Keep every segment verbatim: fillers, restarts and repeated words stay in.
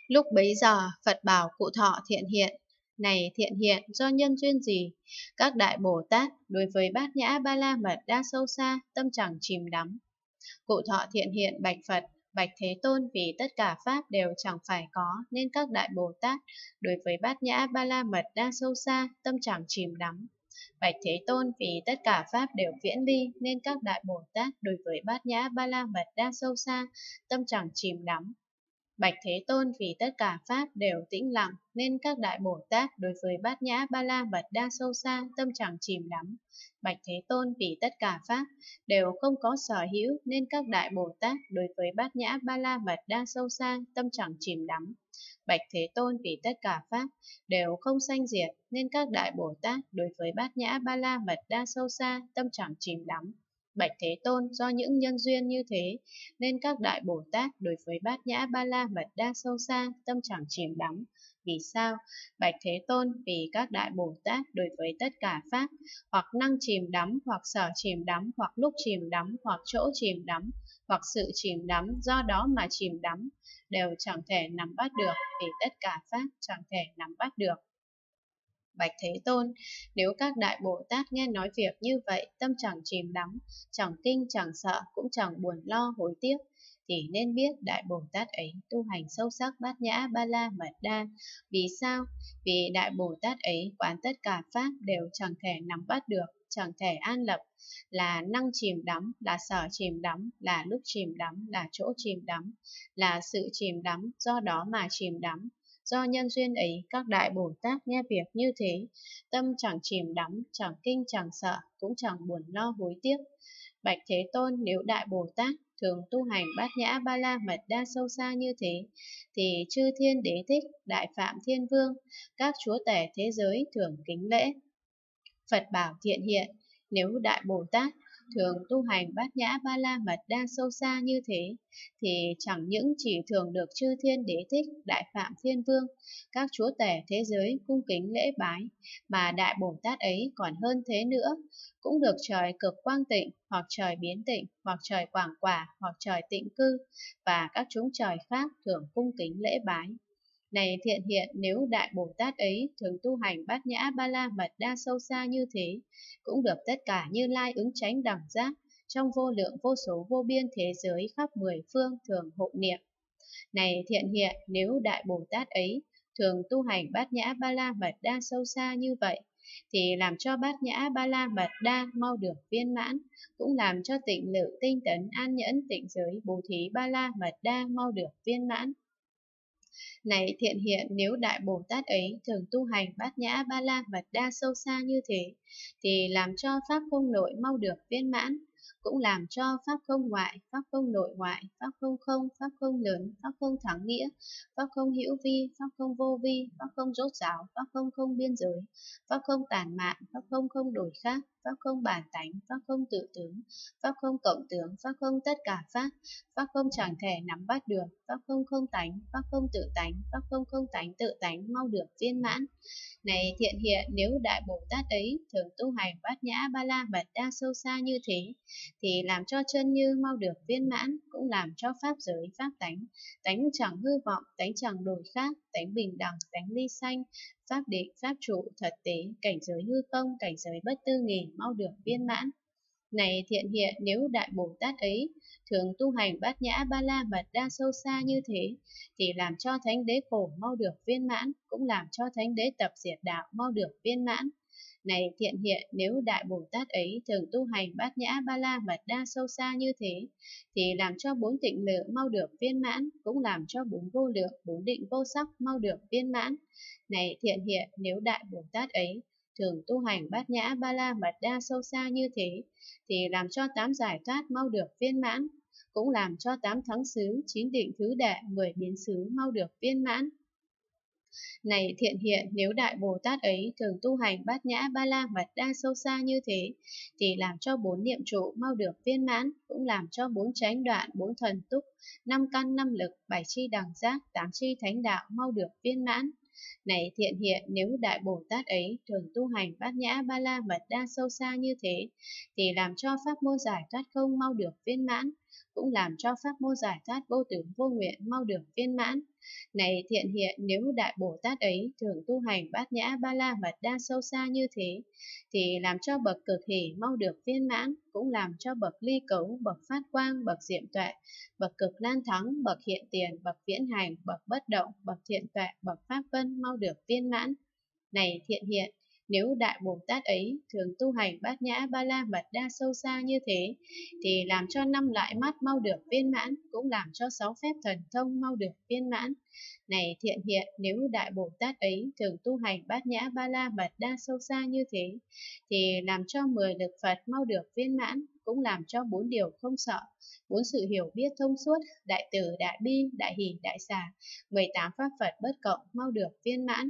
Lúc bấy giờ, Phật bảo Cụ Thọ Thiện Hiện: Này Thiện Hiện, do nhân duyên gì? Các đại Bồ Tát đối với Bát Nhã Ba La Mật Đa sâu xa, tâm chẳng chìm đắm. Cụ Thọ Thiện Hiện bạch Phật: Bạch Thế Tôn, vì tất cả pháp đều chẳng phải có, nên các đại Bồ Tát đối với Bát Nhã Ba La Mật Đa sâu xa, tâm chẳng chìm đắm. Bạch Thế Tôn, vì tất cả pháp đều viễn ly, nên các đại Bồ Tát đối với Bát Nhã Ba La Mật Đa sâu xa, tâm chẳng chìm đắm. Bạch Thế Tôn, vì tất cả pháp đều tĩnh lặng, nên các đại Bồ Tát đối với Bát Nhã Ba La Mật Đa sâu xa, tâm chẳng chìm đắm. Bạch Thế Tôn, vì tất cả pháp đều không có sở hữu, nên các đại Bồ Tát đối với Bát Nhã Ba La Mật Đa sâu xa, tâm chẳng chìm đắm. Bạch Thế Tôn, vì tất cả pháp đều không sanh diệt, nên các đại Bồ Tát đối với Bát Nhã Ba La Mật Đa sâu xa, tâm chẳng chìm đắm. Bạch Thế Tôn, do những nhân duyên như thế, nên các đại Bồ Tát đối với Bát Nhã Ba La Mật Đa sâu xa, tâm chẳng chìm đắm. Vì sao? Bạch Thế Tôn, vì các đại Bồ Tát đối với tất cả pháp, hoặc năng chìm đắm, hoặc sở chìm đắm, hoặc lúc chìm đắm, hoặc chỗ chìm đắm, hoặc sự chìm đắm, do đó mà chìm đắm, đều chẳng thể nắm bắt được, vì tất cả pháp chẳng thể nắm bắt được. Bạch Thế Tôn, nếu các đại Bồ Tát nghe nói việc như vậy, tâm chẳng chìm đắm, chẳng kinh chẳng sợ, cũng chẳng buồn lo hối tiếc, thì nên biết đại Bồ Tát ấy tu hành sâu sắc Bát Nhã Ba La Mật Đa. Vì sao? Vì đại Bồ Tát ấy quán tất cả pháp đều chẳng thể nắm bắt được, chẳng thể an lập, là năng chìm đắm, là sở chìm đắm, là lúc chìm đắm, là chỗ chìm đắm, là sự chìm đắm, do đó mà chìm đắm. Do nhân duyên ấy, các đại Bồ Tát nghe việc như thế, tâm chẳng chìm đắm, chẳng kinh chẳng sợ, cũng chẳng buồn lo hối tiếc. Bạch Thế Tôn, nếu đại Bồ Tát thường tu hành Bát Nhã Ba La Mật Đa sâu xa như thế, thì chư thiên đế thích, đại Phạm Thiên Vương, các chúa tể thế giới thường kính lễ. Phật bảo Thiện Hiện, nếu đại Bồ Tát thường tu hành Bát Nhã Ba La Mật Đa sâu xa như thế, thì chẳng những chỉ thường được chư thiên đế thích, đại Phạm Thiên Vương, các chúa tể thế giới cung kính lễ bái, mà đại Bồ Tát ấy còn hơn thế nữa, cũng được trời Cực Quang Tịnh, hoặc trời Biến Tịnh, hoặc trời Quảng Quả, hoặc trời Tịnh Cư, và các chúng trời khác thường cung kính lễ bái. Này Thiện Hiện, nếu đại Bồ Tát ấy thường tu hành Bát Nhã Ba La Mật Đa sâu xa như thế, cũng được tất cả Như Lai ứng chánh đẳng giác trong vô lượng vô số vô biên thế giới khắp mười phương thường hộ niệm. Này Thiện Hiện, nếu đại Bồ Tát ấy thường tu hành Bát Nhã Ba La Mật Đa sâu xa như vậy, thì làm cho Bát Nhã Ba La Mật Đa mau được viên mãn, cũng làm cho tịnh lự tinh tấn an nhẫn tịnh giới bố thí Ba La Mật Đa mau được viên mãn. Này Thiện Hiện, nếu đại Bồ Tát ấy thường tu hành Bát Nhã Ba La Mật Đa sâu xa như thế, thì làm cho pháp không nội mau được viên mãn, cũng làm cho pháp không ngoại, pháp không nội ngoại, pháp không không, pháp không lớn, pháp không thắng nghĩa, pháp không hữu vi, pháp không vô vi, pháp không rốt ráo, pháp không không biên giới, pháp không tản mạn, pháp không không đổi khác, pháp không bản tánh, pháp không tự tướng, pháp không cộng tướng, pháp không tất cả pháp, pháp không chẳng thể nắm bắt được, pháp không không tánh, pháp không tự tánh, pháp không không tánh tự tánh mau được viên mãn. Này Thiện Hiện, nếu đại Bồ Tát ấy thường tu hành Bát Nhã Ba La Mật Đa sâu xa như thế, thì làm cho chân như mau được viên mãn, cũng làm cho pháp giới, pháp tánh, tánh chẳng hư vọng, tánh chẳng đổi khác, tánh bình đẳng, tánh ly sanh, pháp định, pháp trụ, thật tế, cảnh giới hư không, cảnh giới bất tư nghì mau được viên mãn. Này Thiện Hiện, nếu đại Bồ Tát ấy thường tu hành Bát Nhã Ba La Mật Đa sâu xa như thế, thì làm cho thánh đế khổ mau được viên mãn, cũng làm cho thánh đế tập diệt đạo mau được viên mãn. Này Thiện Hiện, nếu đại Bồ Tát ấy thường tu hành Bát Nhã Ba La Mật Đa sâu xa như thế, thì làm cho bốn tịnh lự mau được viên mãn, cũng làm cho bốn vô lượng, bốn định vô sắc mau được viên mãn. Này Thiện Hiện, nếu đại Bồ Tát ấy thường tu hành Bát Nhã Ba La Mật Đa sâu xa như thế, thì làm cho tám giải thoát mau được viên mãn, cũng làm cho tám thắng xứ, chín định thứ đệ, mười biến xứ mau được viên mãn. Này Thiện Hiện, nếu đại Bồ Tát ấy thường tu hành Bát Nhã Ba La Mật Đa sâu xa như thế, thì làm cho bốn niệm trụ mau được viên mãn, cũng làm cho bốn chánh đoạn, bốn thần túc, năm căn năm lực, bảy chi đẳng giác, tám chi thánh đạo mau được viên mãn. Này Thiện Hiện, nếu đại Bồ Tát ấy thường tu hành Bát Nhã Ba La Mật Đa sâu xa như thế, thì làm cho pháp môn giải thoát không mau được viên mãn, cũng làm cho pháp môn giải thoát vô tướng vô nguyện mau được viên mãn. Này thiện hiện, nếu Đại Bồ Tát ấy thường tu hành bát nhã ba la mật đa sâu xa như thế, thì làm cho bậc cực hỷ mau được viên mãn, cũng làm cho bậc ly cấu, bậc phát quang, bậc diệm tuệ, bậc cực lan thắng, bậc hiện tiền, bậc viễn hành, bậc bất động, bậc thiện tuệ, bậc pháp vân mau được viên mãn. Này thiện hiện, nếu Đại Bồ Tát ấy thường tu hành bát nhã ba la mật đa sâu xa như thế, thì làm cho năm loại mắt mau được viên mãn, cũng làm cho sáu phép thần thông mau được viên mãn. Này thiện hiện, nếu Đại Bồ Tát ấy thường tu hành bát nhã ba la mật đa sâu xa như thế, thì làm cho mười lực Phật mau được viên mãn, cũng làm cho bốn điều không sợ, bốn sự hiểu biết thông suốt, đại từ, đại bi, đại hỷ, đại xả, mười tám pháp Phật bất cộng mau được viên mãn.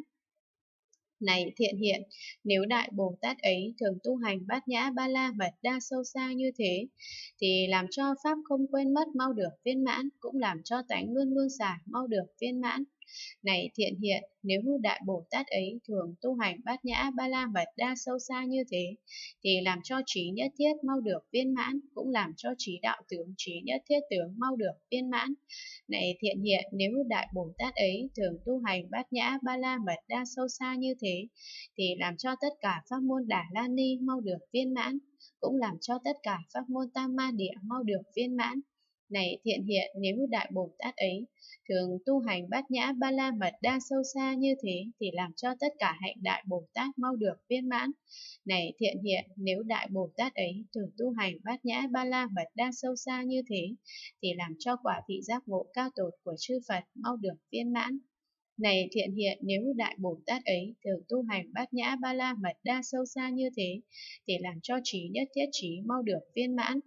Này thiện hiện, nếu Đại Bồ Tát ấy thường tu hành bát nhã ba la mật đa sâu xa như thế, thì làm cho pháp không quên mất mau được viên mãn, cũng làm cho tánh luôn luôn xả mau được viên mãn. Này thiện hiện, nếu Đại Bồ Tát ấy thường tu hành bát nhã ba la mật đa sâu xa như thế, thì làm cho trí nhất thiết mau được viên mãn, cũng làm cho trí đạo tướng, trí nhất thiết tướng mau được viên mãn. Này thiện hiện, nếu Đại Bồ Tát ấy thường tu hành bát nhã ba la mật đa sâu xa như thế, thì làm cho tất cả pháp môn Đà La Ni mau được viên mãn, cũng làm cho tất cả pháp môn Tam Ma Địa mau được viên mãn. Này thiện hiện, nếu Đại Bồ Tát ấy thường tu hành bát nhã ba la mật đa sâu xa như thế, thì làm cho tất cả hạnh Đại Bồ Tát mau được viên mãn. Này thiện hiện, nếu Đại Bồ Tát ấy thường tu hành bát nhã ba la mật đa sâu xa như thế, thì làm cho quả vị giác ngộ cao tột của chư Phật mau được viên mãn. Này thiện hiện, nếu Đại Bồ Tát ấy thường tu hành bát nhã ba la mật đa sâu xa như thế, thì làm cho trí nhất thiết trí mau được viên mãn.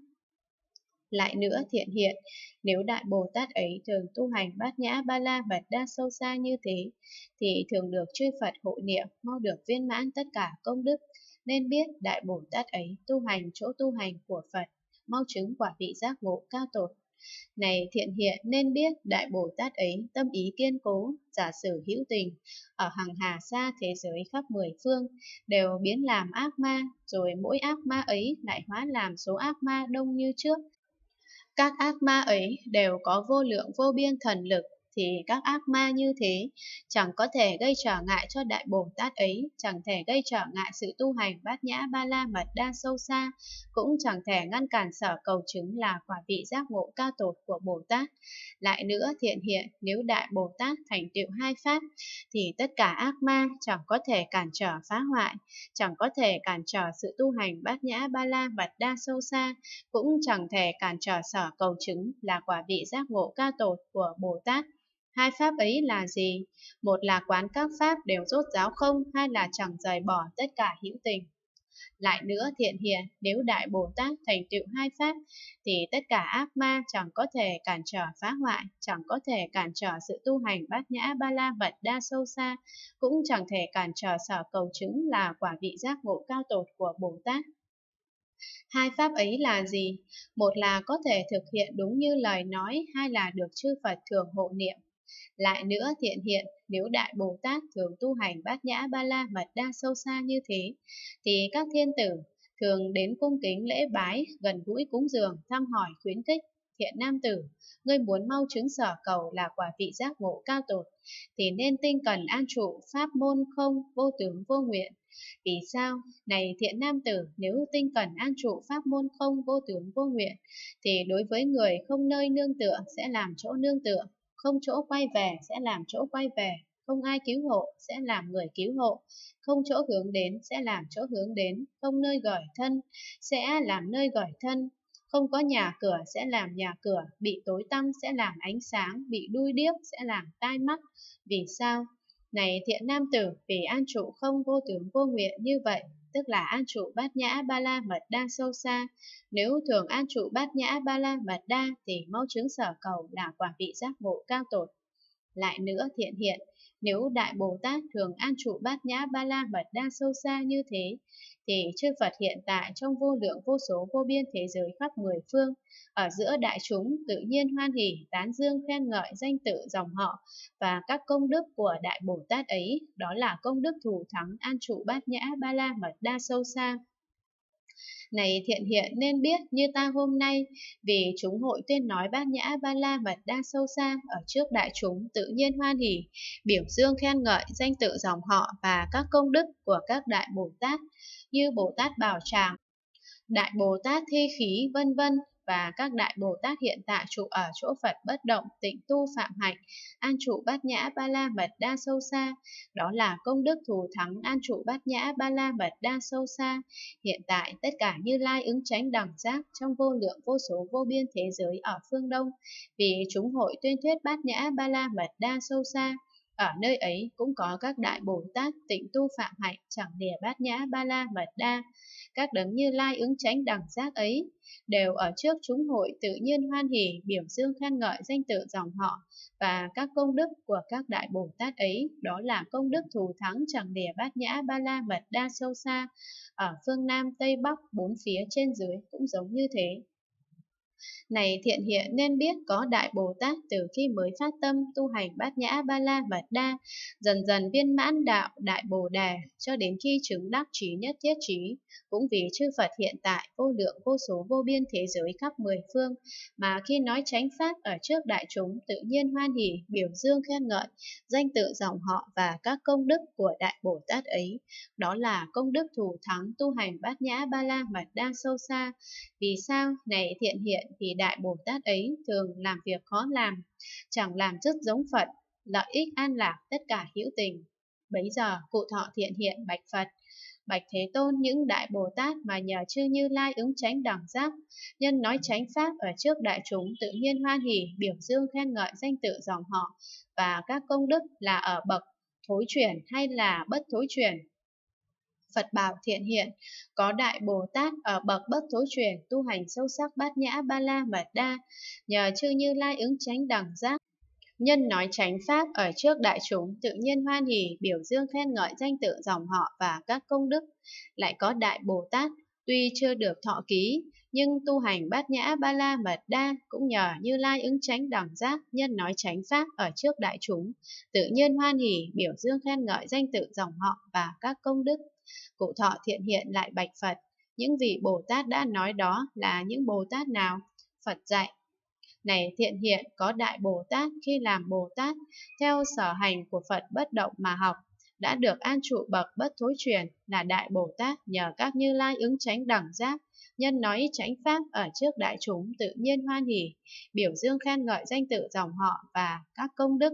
Lại nữa thiện hiện, nếu Đại Bồ Tát ấy thường tu hành bát nhã ba la mật đa sâu xa như thế, thì thường được chư Phật hộ niệm mau được viên mãn tất cả công đức. Nên biết Đại Bồ Tát ấy tu hành chỗ tu hành của Phật, mau chứng quả vị giác ngộ cao tột. Này thiện hiện, nên biết Đại Bồ Tát ấy tâm ý kiên cố, giả sử hữu tình, ở hằng hà xa thế giới khắp mười phương, đều biến làm ác ma, rồi mỗi ác ma ấy lại hóa làm số ác ma đông như trước. Các ác ma ấy đều có vô lượng vô biên thần lực, thì các ác ma như thế chẳng có thể gây trở ngại cho Đại Bồ Tát ấy, chẳng thể gây trở ngại sự tu hành bát nhã ba la mật đa sâu xa, cũng chẳng thể ngăn cản sở cầu chứng là quả vị giác ngộ cao tột của Bồ Tát. Lại nữa thiện hiện, nếu Đại Bồ Tát thành tựu hai pháp, thì tất cả ác ma chẳng có thể cản trở phá hoại, chẳng có thể cản trở sự tu hành bát nhã ba la mật đa sâu xa, cũng chẳng thể cản trở sở cầu chứng là quả vị giác ngộ cao tột của Bồ Tát. Hai pháp ấy là gì? Một là quán các pháp đều rốt ráo không, hai là chẳng rời bỏ tất cả hữu tình. Lại nữa thiện hiện, nếu Đại Bồ Tát thành tựu hai pháp, thì tất cả ác ma chẳng có thể cản trở phá hoại, chẳng có thể cản trở sự tu hành bát nhã ba la mật đa sâu xa, cũng chẳng thể cản trở sở cầu chứng là quả vị giác ngộ cao tột của Bồ Tát. Hai pháp ấy là gì? Một là có thể thực hiện đúng như lời nói, hai là được chư Phật thường hộ niệm. Lại nữa thiện hiện, nếu Đại Bồ Tát thường tu hành bát nhã ba la mật đa sâu xa như thế, thì các thiên tử thường đến cung kính lễ bái, gần gũi cúng dường, thăm hỏi khuyến khích. Thiện nam tử, ngươi muốn mau chứng sở cầu là quả vị giác ngộ cao tột, thì nên tinh cần an trụ pháp môn không vô tướng vô nguyện. Vì sao? Này thiện nam tử, nếu tinh cần an trụ pháp môn không vô tướng vô nguyện, thì đối với người không nơi nương tựa sẽ làm chỗ nương tựa, không chỗ quay về sẽ làm chỗ quay về, không ai cứu hộ sẽ làm người cứu hộ, không chỗ hướng đến sẽ làm chỗ hướng đến, không nơi gởi thân sẽ làm nơi gởi thân, không có nhà cửa sẽ làm nhà cửa, bị tối tăm sẽ làm ánh sáng, bị đuôi điếc sẽ làm tai mắt. Vì sao? Này thiện nam tử, vì an trụ không vô tướng vô nguyện như vậy, tức là an trụ bát nhã ba la mật đa sâu xa. Nếu thường an trụ bát nhã ba la mật đa, thì mau chứng sở cầu là quả vị giác ngộ cao tột. Lại nữa thiện hiện, nếu Đại Bồ Tát thường an trụ bát nhã ba la mật đa sâu xa như thế, thì chư Phật hiện tại trong vô lượng vô số vô biên thế giới khắp mười phương, ở giữa đại chúng tự nhiên hoan hỉ, tán dương khen ngợi danh tự dòng họ và các công đức của Đại Bồ Tát ấy, đó là công đức thù thắng an trụ bát nhã ba la mật đa sâu xa. Này thiện hiện nên biết như ta hôm nay, vì chúng hội tuyên nói bát nhã ba la mật đa sâu xa ở trước đại chúng tự nhiên hoan hỉ, biểu dương khen ngợi danh tự dòng họ và các công đức của các đại Bồ Tát như Bồ Tát Bảo Tràng, Đại Bồ Tát Thi Khí vân vân và các đại Bồ Tát hiện tại trụ ở chỗ Phật bất động, tịnh tu phạm hạnh, an trụ bát nhã ba la mật đa sâu xa. Đó là công đức thù thắng an trụ bát nhã ba la mật đa sâu xa. Hiện tại tất cả Như Lai ứng chánh đẳng giác trong vô lượng vô số vô biên thế giới ở phương Đông, vì chúng hội tuyên thuyết bát nhã ba la mật đa sâu xa. Ở nơi ấy cũng có các đại Bồ Tát tịnh tu phạm hạnh chẳng lìa bát nhã ba la mật đa. Các đấng Như Lai ứng chánh đẳng giác ấy đều ở trước chúng hội tự nhiên hoan hỉ, biểu dương khen ngợi danh tự dòng họ và các công đức của các đại Bồ Tát ấy. Đó là công đức thù thắng chẳng lìa bát nhã ba la mật đa sâu xa. Ở phương Nam, Tây, Bắc, bốn phía trên dưới cũng giống như thế. Này thiện hiện nên biết có đại Bồ Tát từ khi mới phát tâm tu hành bát nhã ba la mật đa, dần dần viên mãn đạo đại Bồ đề cho đến khi chứng đắc trí nhất thiết trí, cũng vì chư Phật hiện tại vô lượng vô số vô biên thế giới khắp mười phương, mà khi nói chánh pháp ở trước đại chúng tự nhiên hoan hỉ, biểu dương khen ngợi danh tự dòng họ và các công đức của đại Bồ Tát ấy. Đó là công đức thù thắng tu hành bát nhã ba la mật đa sâu xa. Vì sao? Này thiện hiện, vì đại Bồ Tát ấy thường làm việc khó làm, chẳng làm rất giống Phật, lợi ích an lạc tất cả hữu tình. Bấy giờ cụ thọ thiện hiện bạch Phật: Bạch Thế Tôn, những đại Bồ Tát mà nhờ chư Như Lai ứng chánh đẳng giác, nhân nói chánh pháp ở trước đại chúng tự nhiên hoan hỉ, biểu dương khen ngợi danh tự dòng họ và các công đức là ở bậc thối chuyển hay là bất thối chuyển? Phật bảo thiện hiện, có đại Bồ Tát ở bậc bất thối chuyển tu hành sâu sắc bát nhã ba la mật đa, nhờ chư Như Lai ứng chánh đẳng giác, nhân nói chánh pháp ở trước đại chúng tự nhiên hoan hỉ, biểu dương khen ngợi danh tự dòng họ và các công đức. Lại có đại Bồ Tát tuy chưa được thọ ký, nhưng tu hành bát nhã ba la mật đa cũng nhờ Như Lai ứng chánh đẳng giác, nhân nói chánh pháp ở trước đại chúng tự nhiên hoan hỉ, biểu dương khen ngợi danh tự dòng họ và các công đức. Cụ thọ thiện hiện lại bạch Phật: Những vị Bồ Tát đã nói đó là những Bồ Tát nào? Phật dạy: Này thiện hiện, có đại Bồ Tát khi làm Bồ Tát theo sở hành của Phật bất động mà học, đã được an trụ bậc bất thối chuyển, là đại Bồ Tát nhờ các Như Lai ứng chánh đẳng giác, nhân nói chánh pháp ở trước đại chúng tự nhiên hoan hỉ, biểu dương khen ngợi danh tự dòng họ và các công đức.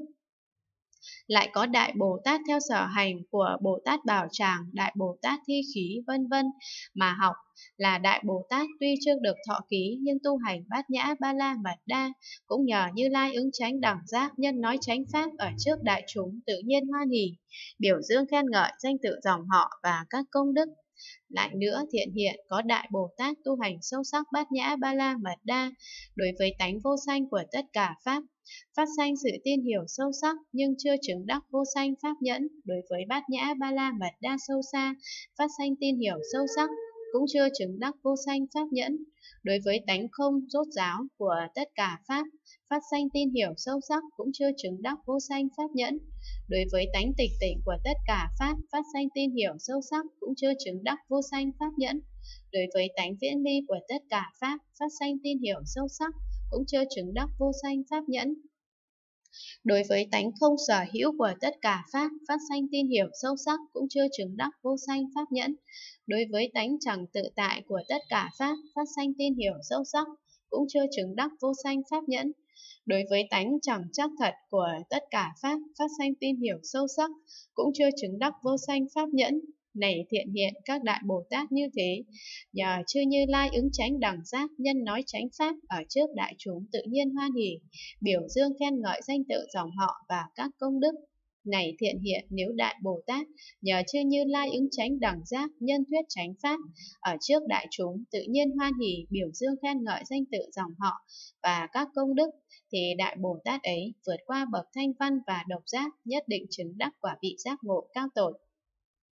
Lại có đại Bồ Tát theo sở hành của Bồ Tát Bảo Tràng, đại Bồ Tát Thi Khí vân vân mà học, là đại Bồ Tát tuy chưa được thọ ký nhưng tu hành bát nhã ba la mật đa, cũng nhờ Như Lai ứng chánh đẳng giác, nhân nói chánh pháp ở trước đại chúng tự nhiên hoan hỉ, biểu dương khen ngợi danh tự dòng họ và các công đức. Lại nữa thiện hiện, có đại Bồ Tát tu hành sâu sắc bát nhã ba la mật đa, đối với tánh vô sanh của tất cả pháp, phát sanh sự tin hiểu sâu sắc nhưng chưa chứng đắc vô sanh pháp nhẫn. Đối với bát nhã ba la mật đa sâu xa, phát sanh tin hiểu sâu sắc cũng chưa chứng đắc vô sanh pháp nhẫn. Đối với tánh không rốt ráo của tất cả pháp, phát sanh tin hiểu sâu sắc cũng chưa chứng đắc vô sanh pháp nhẫn. Đối với tánh tịch tịnh của tất cả pháp, phát sanh tin hiểu sâu sắc cũng chưa chứng đắc vô sanh pháp nhẫn. Đối với tánh viễn ly của tất cả pháp, phát sanh tin hiểu sâu sắc cũng chưa chứng đắc vô sanh pháp nhẫn. Đối với tánh không sở hữu của tất cả pháp, phát sanh tin hiểu sâu sắc cũng chưa chứng đắc vô sanh pháp nhẫn. Đối với tánh chẳng tự tại của tất cả pháp, phát sanh tin hiểu sâu sắc cũng chưa chứng đắc vô sanh pháp nhẫn. Đối với tánh chẳng chắc thật của tất cả pháp, phát sanh tin hiểu sâu sắc cũng chưa chứng đắc vô sanh pháp nhẫn. Này thiện hiện, các đại Bồ Tát như thế, nhờ chư Như Lai ứng chánh đẳng giác, nhân nói chánh pháp ở trước đại chúng tự nhiên hoan hỉ, biểu dương khen ngợi danh tự dòng họ và các công đức. Này thiện hiện, nếu đại Bồ Tát nhờ chư Như Lai ứng chánh đẳng giác, nhân thuyết chánh pháp ở trước đại chúng tự nhiên hoan hỉ, biểu dương khen ngợi danh tự dòng họ và các công đức, thì đại Bồ Tát ấy vượt qua bậc thanh văn và độc giác, nhất định chứng đắc quả vị giác ngộ cao tột.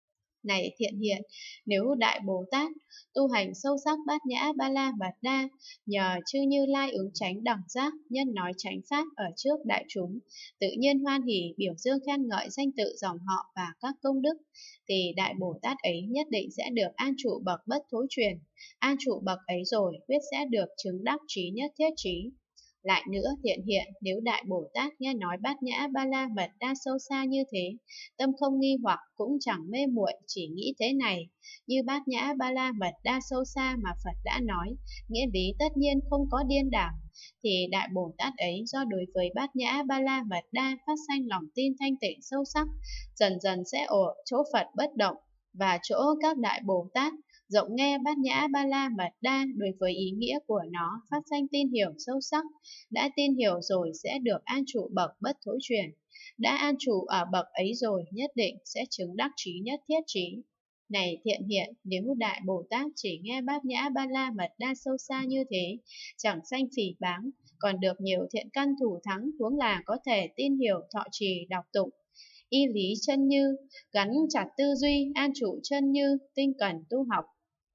Này thiện hiện, nếu Đại Bồ Tát tu hành sâu sắc Bát Nhã Ba La Mật Đa, nhờ chư Như Lai ứng chánh đẳng giác, nhân nói chánh pháp ở trước đại chúng, tự nhiên hoan hỉ biểu dương khen ngợi danh tự dòng họ và các công đức, thì Đại Bồ Tát ấy nhất định sẽ được an trụ bậc bất thối truyền. An trụ bậc ấy rồi, quyết sẽ được chứng đắc trí nhất thiết trí. Lại nữa thiện hiện, nếu Đại Bồ Tát nghe nói Bát Nhã Ba La Mật Đa sâu xa như thế, tâm không nghi hoặc cũng chẳng mê muội, chỉ nghĩ thế này: như Bát Nhã Ba La Mật Đa sâu xa mà Phật đã nói, nghĩa lý tất nhiên không có điên đảo, thì Đại Bồ Tát ấy do đối với Bát Nhã Ba La Mật Đa phát sanh lòng tin thanh tịnh sâu sắc, dần dần sẽ ở chỗ Phật bất động, và chỗ các Đại Bồ Tát rộng nghe Bát Nhã Ba La Mật Đa đối với ý nghĩa của nó phát sanh tin hiểu sâu sắc. Đã tin hiểu rồi sẽ được an trụ bậc bất thối truyền. Đã an trụ ở bậc ấy rồi nhất định sẽ chứng đắc trí nhất thiết trí. Này thiện hiện, nếu Đại Bồ Tát chỉ nghe Bát Nhã Ba La Mật Đa sâu xa như thế, chẳng sanh phỉ báng, còn được nhiều thiện căn thủ thắng, huống là có thể tin hiểu thọ trì đọc tụng, y lý chân như, gắn chặt tư duy, an trụ chân như, tinh cần tu học,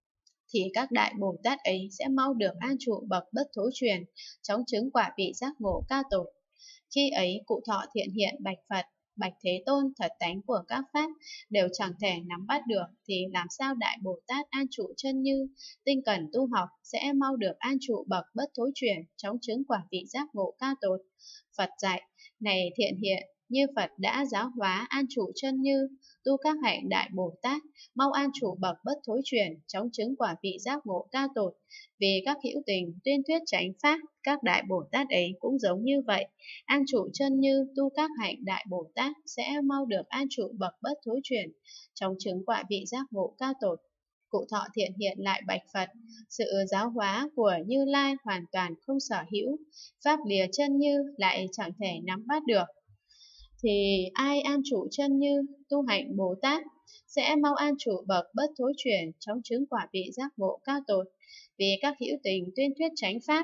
thì các Đại Bồ Tát ấy sẽ mau được an trụ bậc bất thối truyền, chóng chứng quả vị giác ngộ cao tột. Khi ấy cụ thọ thiện hiện bạch Phật: bạch Thế Tôn, thật tánh của các pháp đều chẳng thể nắm bắt được, thì làm sao Đại Bồ Tát an trụ chân như, tinh cần tu học sẽ mau được an trụ bậc bất thối truyền, chóng chứng quả vị giác ngộ cao tột. Phật dạy: này thiện hiện, như Phật đã giáo hóa an trụ chân như, tu các hạnh Đại Bồ Tát mau an trụ bậc bất thối truyền, chóng chứng quả vị giác ngộ cao tột. Vì các hữu tình tuyên thuyết chánh pháp, các Đại Bồ Tát ấy cũng giống như vậy, an trụ chân như, tu các hạnh Đại Bồ Tát sẽ mau được an trụ bậc bất thối truyền, chóng chứng quả vị giác ngộ cao tột. Cụ thọ thiện hiện lại bạch Phật: sự giáo hóa của Như Lai hoàn toàn không sở hữu, pháp lìa chân như lại chẳng thể nắm bắt được, thì ai an trụ chân như, tu hạnh Bồ Tát sẽ mau an trụ bậc bất thối truyền, chóng chứng quả vị giác ngộ cao tột. Vì các hữu tình tuyên thuyết chánh pháp,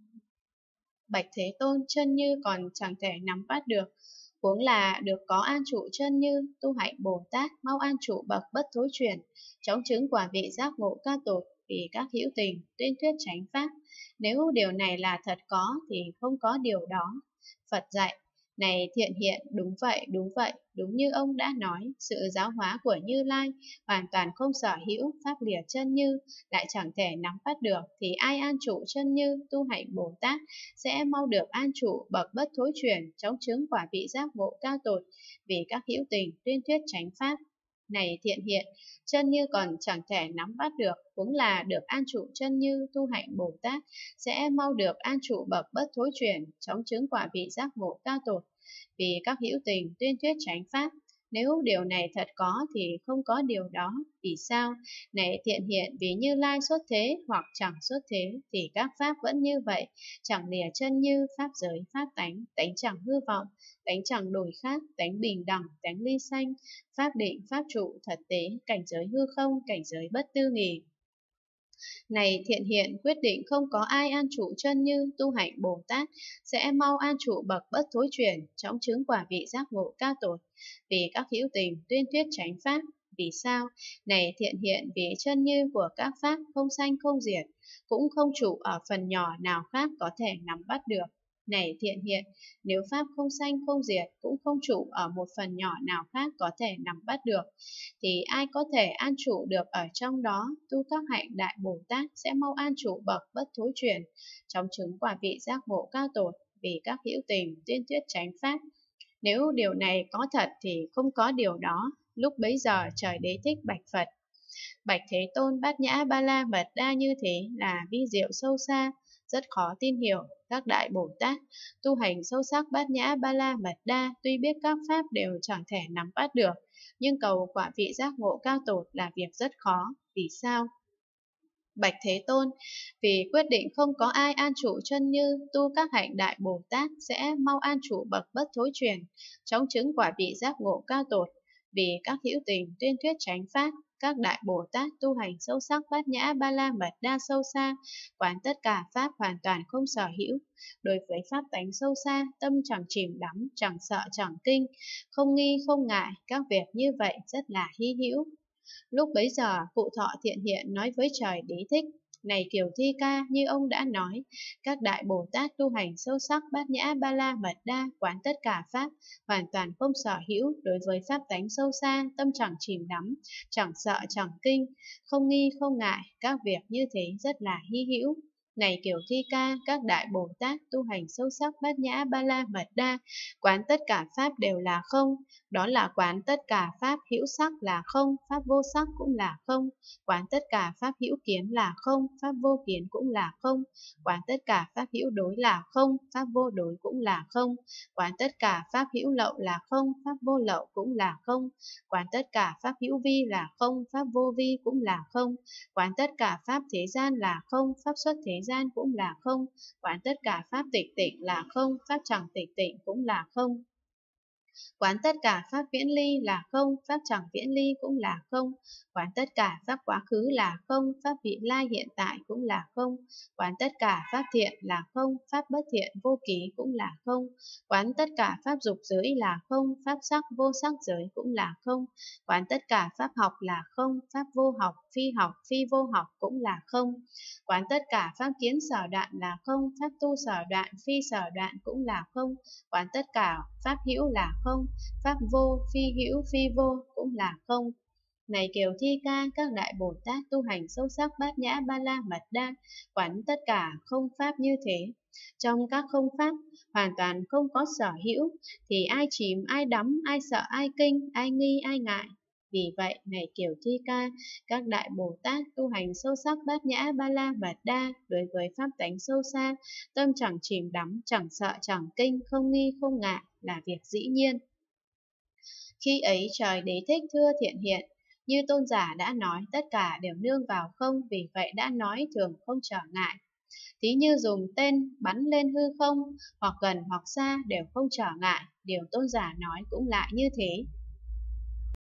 bạch Thế Tôn, chân như còn chẳng thể nắm bắt được, huống là được có an trụ chân như, tu hạnh Bồ Tát mau an trụ bậc bất thối truyền, chóng chứng quả vị giác ngộ cao tột. Vì các hữu tình tuyên thuyết chánh pháp, nếu điều này là thật có thì không có điều đó. Phật dạy: này thiện hiện, đúng vậy, đúng vậy, đúng như ông đã nói, sự giáo hóa của Như Lai hoàn toàn không sở hữu, pháp lìa chân như lại chẳng thể nắm bắt được, thì ai an trụ chân như, tu hạnh Bồ Tát sẽ mau được an trụ bậc bất thối truyền, chóng chứng quả vị giác ngộ cao tột. Vì các hữu tình tuyên thuyết chánh pháp. Này thiện hiện, chân như còn chẳng thể nắm bắt được, huống là được an trụ chân như, tu hạnh Bồ Tát sẽ mau được an trụ bậc bất thối truyền, chóng chứng quả vị giác ngộ cao tột. Vì các hữu tình tuyên thuyết chánh pháp, nếu điều này thật có thì không có điều đó. Vì sao? Này thiện hiện, vì Như Lai xuất thế hoặc chẳng xuất thế, thì các pháp vẫn như vậy, chẳng lìa chân như, pháp giới, pháp tánh, tánh chẳng hư vọng, tánh chẳng đổi khác, tánh bình đẳng, tánh ly sanh, pháp định, pháp trụ, thật tế, cảnh giới hư không, cảnh giới bất tư nghì. Này thiện hiện, quyết định không có ai an trụ chân như, tu hạnh Bồ Tát sẽ mau an trụ bậc bất thối truyền, chóng chứng quả vị giác ngộ cao tột. Vì các hữu tình tuyên thuyết chánh pháp. Vì sao? Này thiện hiện, vì chân như của các pháp không sanh không diệt, cũng không trụ ở phần nhỏ nào khác có thể nắm bắt được. Này thiện hiện, nếu pháp không sanh không diệt, cũng không trụ ở một phần nhỏ nào khác có thể nắm bắt được, thì ai có thể an trụ được ở trong đó, tu các hạnh Đại Bồ Tát sẽ mau an trụ bậc bất thối truyền, chóng chứng quả vị giác ngộ cao tột. Vì các hữu tình tuyên thuyết chánh pháp, nếu điều này có thật thì không có điều đó. Lúc bấy giờ trời Đế Thích bạch Phật: bạch Thế Tôn, Bát Nhã Ba La Mật Đa như thế là vi diệu sâu xa, rất khó tin hiểu. Các Đại Bồ Tát tu hành sâu sắc Bát Nhã Ba La Mật Đa, tuy biết các pháp đều chẳng thể nắm bắt được, nhưng cầu quả vị giác ngộ cao tột là việc rất khó. Vì sao? Bạch Thế Tôn, vì quyết định không có ai an trụ chân như, tu các hạnh Đại Bồ Tát sẽ mau an trụ bậc bất thối truyền, chóng chứng quả vị giác ngộ cao tột. Vì các hữu tình tuyên thuyết chánh pháp, các Đại Bồ Tát tu hành sâu sắc Bát Nhã Ba La Mật Đa sâu xa, quán tất cả pháp hoàn toàn không sở hữu. Đối với pháp tánh sâu xa, tâm chẳng chìm đắm, chẳng sợ chẳng kinh, không nghi không ngại, các việc như vậy rất là hy hữu. Lúc bấy giờ, cụ thọ thiện hiện nói với trời Đế Thích: Này Kiều Thi Ca, như ông đã nói, các đại Bồ Tát tu hành sâu sắc bát nhã ba la mật đa, quán tất cả pháp, hoàn toàn không sở hữu, đối với pháp tánh sâu xa, tâm chẳng chìm đắm, chẳng sợ chẳng kinh, không nghi không ngại, các việc như thế rất là hy hữu. Này Kiều Thi Ca, các đại Bồ Tát tu hành sâu sắc bát nhã ba la mật đa, quán tất cả pháp đều là không, đó là quán tất cả pháp hữu sắc là không, pháp vô sắc cũng là không, quán tất cả pháp hữu kiến là không, pháp vô kiến cũng là không, quán tất cả pháp hữu đối là không, pháp vô đối cũng là không, quán tất cả pháp hữu lậu là không, pháp vô lậu cũng là không, quán tất cả pháp hữu vi là không, pháp vô vi cũng là không, quán tất cả pháp thế gian là không, pháp xuất thế gian cũng là không, quán tất cả pháp tịch tịnh là không, pháp chẳng tịch tịnh cũng là không. Quán tất cả pháp viễn ly là không, pháp chẳng viễn ly cũng là không. Quán tất cả pháp quá khứ là không, pháp vị lai hiện tại cũng là không. Quán tất cả pháp thiện là không, pháp bất thiện vô ký cũng là không. Quán tất cả pháp dục giới là không, pháp sắc vô sắc giới cũng là không. Quán tất cả pháp học là không, pháp vô học, phi học, phi vô học cũng là không. Quán tất cả pháp kiến sở đoạn là không, pháp tu sở đoạn, phi sở đoạn cũng là không. Quán tất cả pháp hữu là không, pháp vô, phi hữu, phi vô cũng là không. Này Kiều Thi Ca, các đại Bồ Tát tu hành sâu sắc bát nhã ba la mật đa, quán tất cả không pháp như thế. Trong các không pháp, hoàn toàn không có sở hữu, thì ai chìm, ai đắm, ai sợ, ai kinh, ai nghi, ai ngại. Vì vậy, này Kiều Thi Ca, các đại Bồ Tát tu hành sâu sắc bát nhã ba la mật đa, đối với pháp tánh sâu xa, tâm chẳng chìm đắm, chẳng sợ, chẳng kinh, không nghi, không ngại, là việc dĩ nhiên. Khi ấy trời Đế Thích thưa thiện hiện, như tôn giả đã nói, tất cả đều nương vào không, vì vậy đã nói thường không trở ngại. Thí như dùng tên bắn lên hư không, hoặc gần hoặc xa đều không trở ngại, điều tôn giả nói cũng lại như thế.